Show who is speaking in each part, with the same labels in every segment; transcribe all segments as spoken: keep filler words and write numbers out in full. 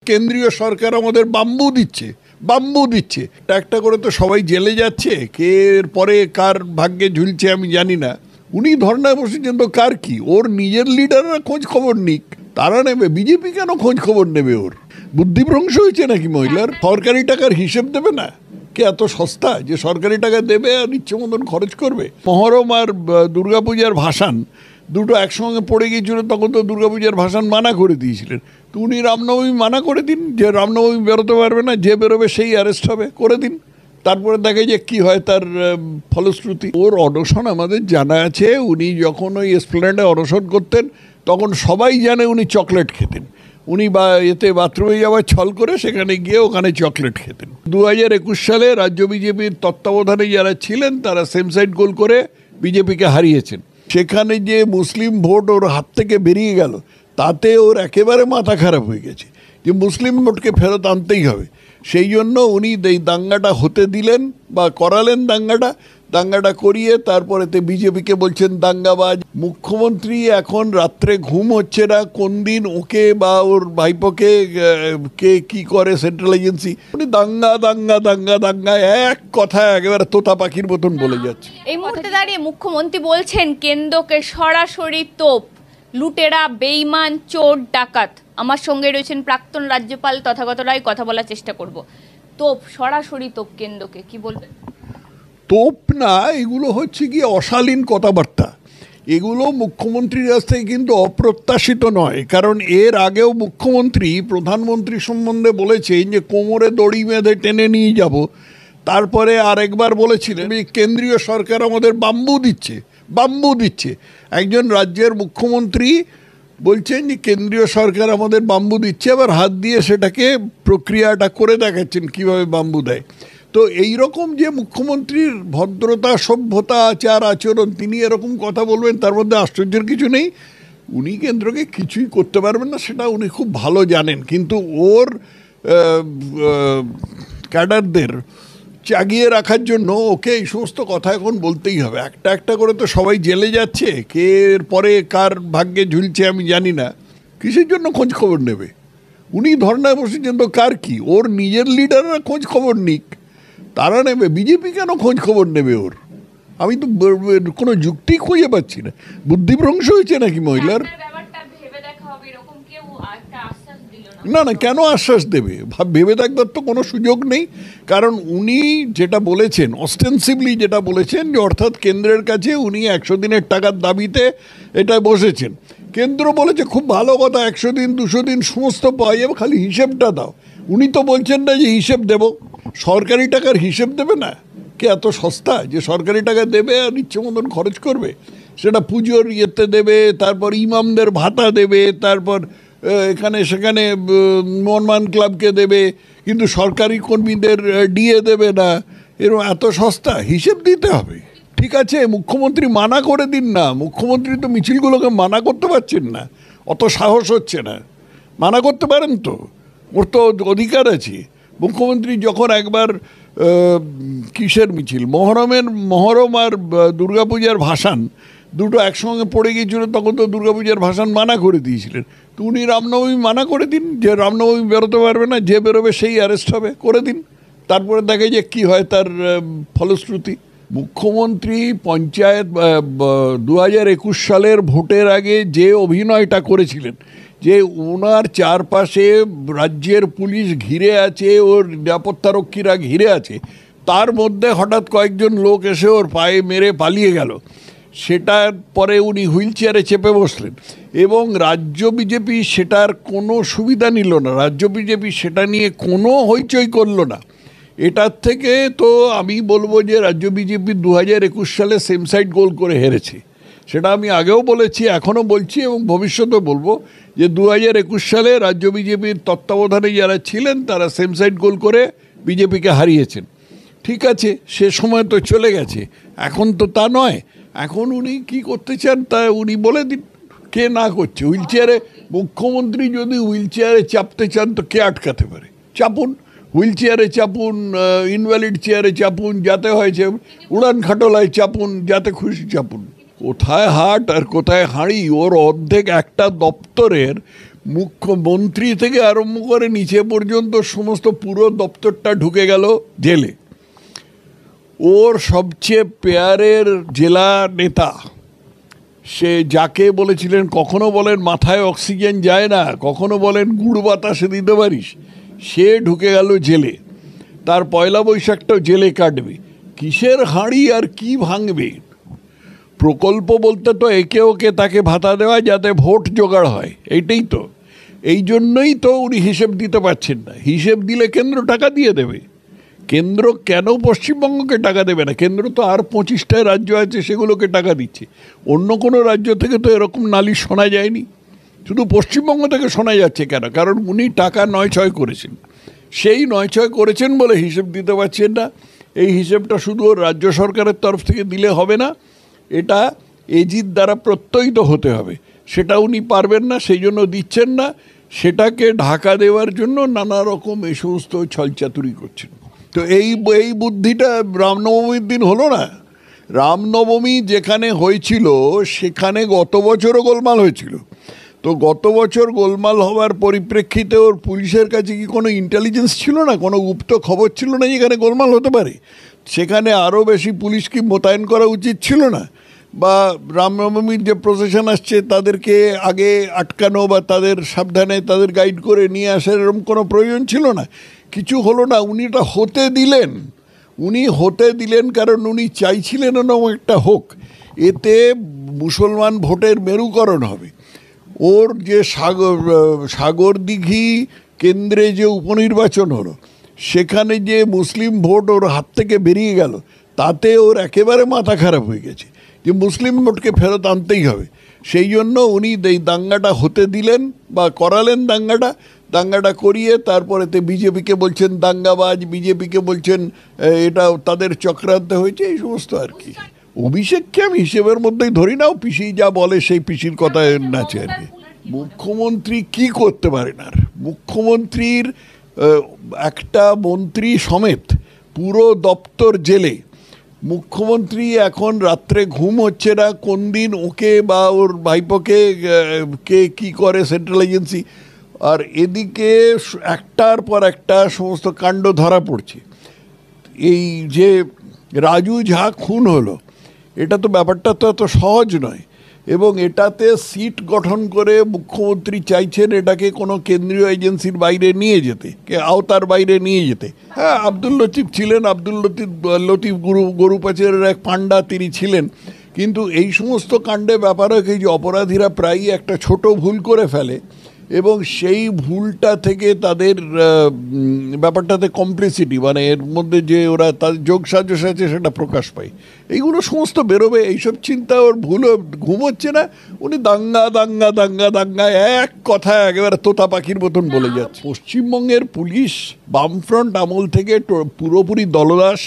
Speaker 1: কেন্দ্রীয় সরকার আমাদের বাম্বু দিচ্ছে বাম্বু দিচ্ছে একটা করে তো সবাই জেলে যাচ্ছে, কে এর পরে কার ভাগ্যে ঝুলছে আমি জানি না। উনি ধর্নায় বসেছেন তো কার কি, ওর নিজের লিডাররা খোঁজ খবর নিক, তারা নেবে। বিজেপি কেন খোঁজ খবর নেবে? ওর বুদ্ধিভ্রংশ হয়েছে নাকি মহিলার? সরকারি টাকার হিসেব দেবে না? কে এত সস্তা যে সরকারি টাকা দেবে আর ইচ্ছে মতন খরচ করবে? মহরম আর দুর্গাপূজার ভাসান দুটো একসঙ্গে পড়ে গিয়েছিল, তখন তো দুর্গাপূজার ভাসান মানা করে দিয়েছিলেন। তো উনি রামনবমী মানা করে দিন, যে রামনবমী বেরোতে পারবে না, যে বেরোবে সেই অ্যারেস্ট হবে, করে দিন। তারপরে দেখে যে কি হয় তার ফলশ্রুতি। ওর অনশন আমাদের জানা আছে, উনি যখন ওই এসপ্ল্যানেডে অনশন করতেন তখন সবাই জানে উনি চকলেট খেতেন। উনি বা এতে বাথরুমে যাওয়ার ছল করে সেখানে গিয়ে ওখানে চকলেট খেতেন। দু হাজার একুশ সালে রাজ্য বিজেপির তত্ত্বাবধানে যারা ছিলেন তারা সেম সাইড গোল করে বিজেপিকে হারিয়েছেন। সেখানে যে মুসলিম ভোট ওর হাত থেকে বেরিয়ে গেল, তাতে ওর একেবারে মাথা খারাপ হয়ে গেছে যে মুসলিম ভোটকে ফেরত আনতেই হবে। সেই জন্য উনি এই দাঙ্গাটা হতে দিলেন বা করালেন, দাঙ্গাটা দাঙ্গাটা করিয়ে তারপরেতে বিজেপিকে বলছেন দাঙ্গাবাজ। মুখ্যমন্ত্রী এখন রাত্রে ঘুম হচ্ছে না, কোন দিন ওকে বা ওর ভাইপোকে কে কি করে সেন্ট্রাল এজেন্সি, উনি দাঙ্গা দাঙ্গা দাঙ্গা দাঙ্গা এক কথা একেবারে তোতা পাখির মতন বলে যাচ্ছে।
Speaker 2: এই মুহূর্তে দাঁড়িয়ে মুখ্যমন্ত্রী বলছেন কেন্দ্রকে সরাসরি তোপ, লুটেরা, বেইমান, চোর, ডাকাত। আমার সঙ্গে রয়েছেন প্রাক্তন রাজ্যপাল তথাগত রায়, কথা বলার চেষ্টা করব। তোপ, সরাসরি তোপ কেন্দ্রকে, কি বলবেন?
Speaker 1: তোপ না, এগুলো হচ্ছে কি অশালীন কথাবার্তা। এগুলো মুখ্যমন্ত্রীর কাছ থেকে কিন্তু অপ্রত্যাশিত নয়, কারণ এর আগেও মুখ্যমন্ত্রী প্রধানমন্ত্রী সম্বন্ধে বলেছেন যে কোমরে দড়ি বেঁধে টেনে নিয়ে যাব। তারপরে আরেকবার বলেছিলেন কেন্দ্রীয় সরকার আমাদের বাম্বু দিচ্ছে বাম্বু দিচ্ছে একজন রাজ্যের মুখ্যমন্ত্রী বলছেন যে কেন্দ্রীয় সরকার আমাদের বাম্বু দিচ্ছে, আবার হাত দিয়ে সেটাকে প্রক্রিয়াটা করে দেখাচ্ছেন কীভাবে বাম্বু দেয়। তো এই রকম যে মুখ্যমন্ত্রীর ভদ্রতা, সভ্যতা, আচার আচরণ, তিনি এরকম কথা বলবেন, তার মধ্যে আশ্চর্যের কিছু নেই। উনি কেন্দ্রকে কিছুই করতে পারবেন না, সেটা উনি খুব ভালো জানেন। কিন্তু ওর ক্যাডারদের চাগিয়ে রাখার জন্য ওকে এই সমস্ত কথা এখন বলতেই হবে। একটা একটা করে তো সবাই জেলে যাচ্ছে, কে এর পরে কার ভাগ্যে ঝুলছে আমি জানি না। কিসের জন্য খোঁজ খবর নেবে? উনি ধর্নায় বসেছেন তো কার কি, ওর নিজের লিডাররা খোঁজ খবর নিক, তারা নেবে। বিজেপি কেন খোঁজ খবর নেবে ওর? আমি তো কোনো যুক্তি খুঁজে পাচ্ছি না। বুদ্ধিভ্রংশ হয়েছে নাকি মহিলার? না না, কেন আশ্বাস দেবে? ভেবে দেখবার তো কোনো সুযোগ নেই। কারণ উনি যেটা বলেছেন, অস্টেন্সিভলি যেটা বলেছেন, যে অর্থাৎ কেন্দ্রের কাছে উনি একশো দিনের টাকার দাবিতে এটা বসেছেন। কেন্দ্র বলেছে খুব ভালো কথা, একশো দিন দুশো দিন সমস্ত পাওয়া যাবে, খালি হিসেবটা দাও। উনি তো বলছেন না যে হিসেব দেব, সরকারি টাকার হিসেব দেবে না? কে এত সস্তা যে সরকারি টাকা দেবে আর ইচ্ছে মতন খরচ করবে? সেটা পুজোর ইয়েতে দেবে, তারপর ইমামদের ভাতা দেবে, তারপর এখানে সেখানে মনমান ক্লাবকে দেবে, কিন্তু সরকারি কর্মীদের ডিএ দেবে না। এরকম এত সস্তা? হিসেব দিতে হবে। ঠিক আছে, মুখ্যমন্ত্রী মানা করে দিন না। মুখ্যমন্ত্রী তো মিছিলগুলোকে মানা করতে পারছেন না, অত সাহস হচ্ছে না। মানা করতে পারেন তো, ওর তো অধিকার আছে। মুখ্যমন্ত্রী যখন একবার কিসের মিছিল, মহরমের মহরম আর দুর্গাপূজার ভাসান দুটো একসঙ্গে পড়ে গিয়েছিল, তখন তো দুর্গাপূজার ভাসান মানা করে দিয়েছিলেন। তো উনি রামনবমী মানা করে দিন, যে রামনবমী বেরোতে পারবে না, যে বেরোবে সেই অ্যারেস্ট হবে, করে দিন। তারপরে দেখে যে কি হয় তার ফলশ্রুতি। মুখ্যমন্ত্রী পঞ্চায়েত দু হাজার একুশ সালের ভোটের আগে যে অভিনয়টা করেছিলেন, যে ওনার চারপাশে রাজ্যের পুলিশ ঘিরে আছে, ওর নিরাপত্তারক্ষীরা ঘিরে আছে, তার মধ্যে হঠাৎ কয়েকজন লোক এসে ওর পায়ে মেরে পালিয়ে গেল। সেটার পরে উনি হুইল চেয়ারে চেপে বসলেন এবং রাজ্য বিজেপি সেটার কোনো সুবিধা নিল না। রাজ্য বিজেপি সেটা নিয়ে কোনো হইচই করলো না। এটার থেকে তো আমি বলবো যে রাজ্য বিজেপি দু হাজার একুশ সালে সেম সাইড গোল করে হেরেছে। সেটা আমি আগেও বলেছি, এখনও বলছি এবং ভবিষ্যতেও বলবো যে দু হাজার একুশ সালে রাজ্য বিজেপির তত্ত্বাবধানে যারা ছিলেন তারা সেম সাইড গোল করে বিজেপিকে হারিয়েছেন। ঠিক আছে, সে সময় তো চলে গেছে, এখন তো তা নয়। এখন উনি কি করতে চান তা উনি বলে দিন, কে না করছে। হুইল চেয়ারে মুখ্যমন্ত্রী যদি হুইল চেয়ারে চাপতে চান তো কে আটকাতে পারে? চাপুন, হুইল চেয়ারে চাপুন, ইনভ্যালিড চেয়ারে চাপুন, যাতে হয়েছে উড়ান খাটোলায় চাপুন, যাতে খুশি চাপুন। কোথায় হাট আর কোথায় হাঁড়ি, ওর অর্ধেক একটা দপ্তরের মুখ্যমন্ত্রী থেকে আরম্ভ করে নিচে পর্যন্ত সমস্ত পুরো দপ্তরটা ঢুকে গেল জেলে। ওর সবচেয়ে পেয়ারের জেলা নেতা, সে যাকে বলেছিলেন, কখনো বলেন মাথায় অক্সিজেন যায় না, কখনো বলেন গুড় বাতাসে দিতে পারিস, সে ঢুকে গেল জেলে। তার পয়লা বৈশাখটাও জেলে কাটবে। কিসের হাঁড়ি আর কি ভাঙবে? প্রকল্প বলতে তো একে ওকে তাকে ভাতা দেওয়া যাতে ভোট জোগাড় হয়, এইটাই তো। এই জন্যই তো উনি হিসেব দিতে পারছেন না। হিসেব দিলে কেন্দ্র টাকা দিয়ে দেবে। কেন্দ্র কেন পশ্চিমবঙ্গকে টাকা দেবে না? কেন্দ্র তো আর পঁচিশটায় রাজ্য আছে, সেগুলোকে টাকা দিচ্ছে। অন্য কোনো রাজ্য থেকে তো এরকম নালিশ শোনা যায়নি, শুধু পশ্চিমবঙ্গ থেকে শোনা যাচ্ছে কেন? কারণ উনি টাকা নয় ছয় করেছেন। সেই নয় ছয় করেছেন বলে হিসেব দিতে পারছেন না। এই হিসেবটা শুধু রাজ্য সরকারের তরফ থেকে দিলে হবে না, এটা এজির দ্বারা প্রত্যয়িত হতে হবে। সেটা উনি পারবেন না, সেই জন্য দিচ্ছেন না। সেটাকে ঢাকা দেওয়ার জন্য নানা রকম এই সমস্ত ছলচাতুরি করছেন। তো এই এই বুদ্ধিটা রামনবমীর দিন হলো না। রামনবমী যেখানে হয়েছিল সেখানে গত বছরও গোলমাল হয়েছিল। তো গত বছর গোলমাল হওয়ার পরিপ্রেক্ষিতে ওর পুলিশের কাছে কি কোনো ইন্টেলিজেন্স ছিল না, কোনো গুপ্ত খবর ছিল না যেখানে গোলমাল হতে পারে? সেখানে আরও বেশি পুলিশ কি মোতায়েন করা উচিত ছিল না? বা রামনবমীর যে প্রসেশন আসছে তাদেরকে আগে আটকানো বা তাদের সাবধানে তাদের গাইড করে নিয়ে আসার এরকম কোনো প্রয়োজন ছিল না? কিছু হলো না, উনি এটা হতে দিলেন। উনি হতে দিলেন কারণ উনি চাইছিলেন এরকম একটা হোক। এতে মুসলমান ভোটের মেরুকরণ হবে। ওর যে সাগর সাগর দিঘি কেন্দ্রে যে উপনির্বাচন হলো, সেখানে যে মুসলিম ভোট ওর হাত থেকে বেরিয়ে গেল, তাতে ওর একেবারে মাথা খারাপ হয়ে গেছে যে মুসলিম ভোটকে ফেরত আনতেই হবে। সেই জন্য উনি এই দাঙ্গাটা হতে দিলেন বা করালেন দাঙ্গাটা। দাঙ্গাটা করিয়ে তারপরেতে বিজেপিকে বলছেন দাঙ্গাবাজ, বিজেপিকে বলছেন এটা তাদের চক্রান্ত হয়েছে, এই সমস্ত আর কি। অভিষেককে আমি হিসেবের মধ্যেই ধরি না, পিসি যা বলে সেই পিসির কথায় নাচে আর কি। মুখ্যমন্ত্রী কি করতে পারেন আর? মুখ্যমন্ত্রীর একটা মন্ত্রী সমেত পুরো দপ্তর জেলে। মুখ্যমন্ত্রী এখন রাত্রে ঘুম হচ্ছে না, কোন দিন ওকে বা ওর ভাইপোকে কে কী করে সেন্ট্রাল এজেন্সি, আর এদিকে একটার পর একটা সমস্ত কাণ্ড ধরা পড়ছে। এই যে রাজু ঝা খুন হলো, এটা তো ব্যাপারটা তো এত সহজ নয়। এবং এটাতে সিট গঠন করে মুখ্যমন্ত্রী চাইছেন এটাকে কোনো কেন্দ্রীয় এজেন্সির বাইরে নিয়ে যেতে, কে আওতার বাইরে নিয়ে যেতে। হ্যাঁ, আব্দুল লতিফ ছিলেন, আব্দুল লতিফ লতিফ গুরু গরু পাচারের এক পান্ডা তিনি ছিলেন। কিন্তু এই সমস্ত কাণ্ডে ব্যাপারে এই যে অপরাধীরা প্রায়ই একটা ছোট ভুল করে ফেলে এবং সেই ভুলটা থেকে তাদের ব্যাপারটাতে কমপ্লিসিটি, মানে এর মধ্যে যে ওরা তাদের যোগ সাজস আছে সেটা প্রকাশ পায়। এইগুলো সমস্ত বেরোবে, এইসব চিন্তা ওর ভুল। ঘুমোচ্ছে না, উনি দাঙ্গা দাঙ্গা দাঙ্গা দাঙ্গা এক কথা একেবারে তোতা পাখির মতন বলে যাচ্ছে। পশ্চিমবঙ্গের পুলিশ বামফ্রন্ট আমল থেকে পুরোপুরি দলদাস।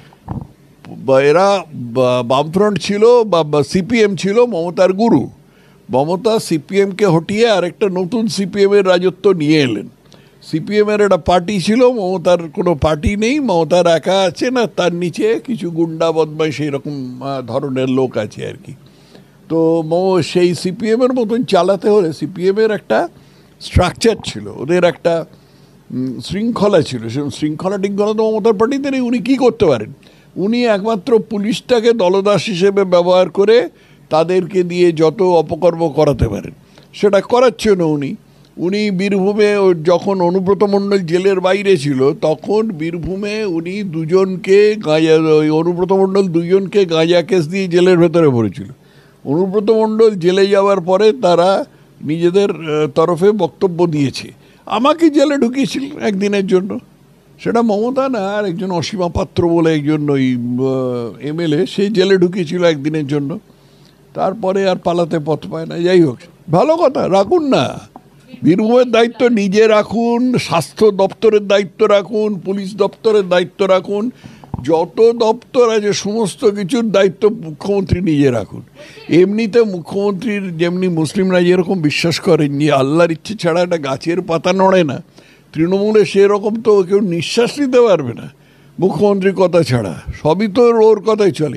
Speaker 1: এরা বামফ্রন্ট ছিল বা সিপিএম ছিল মমতার গুরু। মমতা সিপিএমকে হটিয়ে আরেকটা নতুন সিপিএমের রাজত্ব নিয়ে এলেন। সিপিএমের একটা পার্টি ছিল, মমতার কোনো পার্টি নেই, মমতার একা আছে, না তার নিচে কিছু গুন্ডা বদমাইশ এরকম ধরনের লোক আছে আর কি। তো সেই সিপিএমের মতন চালাতে হলে সিপিএমের একটা স্ট্রাকচার ছিল, ওদের একটা শৃঙ্খলা ছিল। সে শৃঙ্খলা টিঙ্খলা তো মমতার পার্টিতে নেই। উনি কী করতে পারেন? উনি একমাত্র পুলিশটাকে দলদাস হিসেবে ব্যবহার করে তাদেরকে দিয়ে যত অপকর্ম করাতে পারেন সেটা করাচ্ছেন উনি। উনি বীরভূমে যখন অনুব্রত মণ্ডল জেলের বাইরে ছিল তখন বীরভূমে উনি দুজনকে গাঁজা, ওই অনুব্রত মণ্ডল দুজনকে গাঁজা কেস দিয়ে জেলের ভেতরে ভরেছিল। অনুব্রত মণ্ডল জেলে যাওয়ার পরে তারা নিজেদের তরফে বক্তব্য দিয়েছে। আমাকে জেলে ঢুকিয়েছিল একদিনের জন্য, সেটা মমতা না, আর একজন অসীমা পাত্র বলে একজন ওই এমএলএ, সেই জেলে ঢুকিয়েছিল একদিনের জন্য। তারপরে আর পালাতে পথ পায় না। যাই হোক, ভালো কথা, রাখুন না। বীরভূমের দায়িত্ব নিজে রাখুন, স্বাস্থ্য দপ্তরের দায়িত্ব রাখুন, পুলিশ দপ্তরের দায়িত্ব রাখুন, যত দপ্তর আছে সমস্ত কিছুর দায়িত্ব মুখ্যমন্ত্রী নিজে রাখুন। এমনিতে মুখ্যমন্ত্রীর যেমনি মুসলিমরা যেরকম বিশ্বাস করেন যে আল্লাহর ইচ্ছে ছাড়া একটা গাছের পাতা নড়ে না, তৃণমূলে সেরকম তো কেউ নিঃশ্বাস নিতে পারবে না মুখ্যমন্ত্রীর কথা ছাড়া, সবই তো ওর কথাই চলে।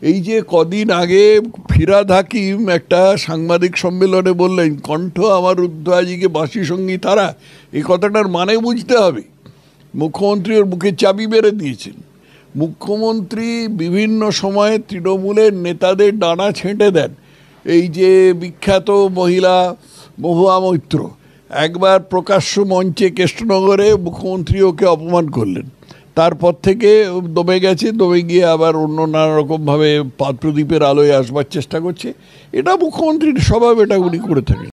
Speaker 1: এই যে কদিন আগে ফিরাদ হাকিম একটা সাংবাদিক সম্মেলনে বললেন, কণ্ঠ আমার রুদ্ধ আজিকে বাঁশি সঙ্গী তারা, এই কথাটার মানে বুঝতে হবে। মুখ্যমন্ত্রী ওর মুখে চাবি মেরে দিয়েছেন। মুখ্যমন্ত্রী বিভিন্ন সময়ে তৃণমূলের নেতাদের ডানা ছেঁটে দেন। এই যে বিখ্যাত মহিলা মহুয়া মৈত্র একবার প্রকাশ্য মঞ্চে কৃষ্ণনগরে মুখ্যমন্ত্রী ওকে অপমান করলেন, তারপর থেকে দমে গেছে, দমে গিয়ে আবার অন্য নানা রকমভাবে পাদ প্রদীপের আলোয় আসবার চেষ্টা করছে। এটা মুখ্যমন্ত্রীর স্বভাব, এটা উনি করে থাকেন।